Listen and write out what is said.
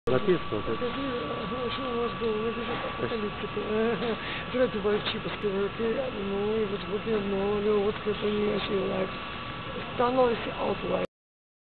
Записывал? Что у вас было? Это же католическое. Давайте войти, поскольку, ну, вот, вот, вот, вот, вот, вот, вот, вот, вот, вот, вот, вот, вот, вот, вот, вот, вот, вот,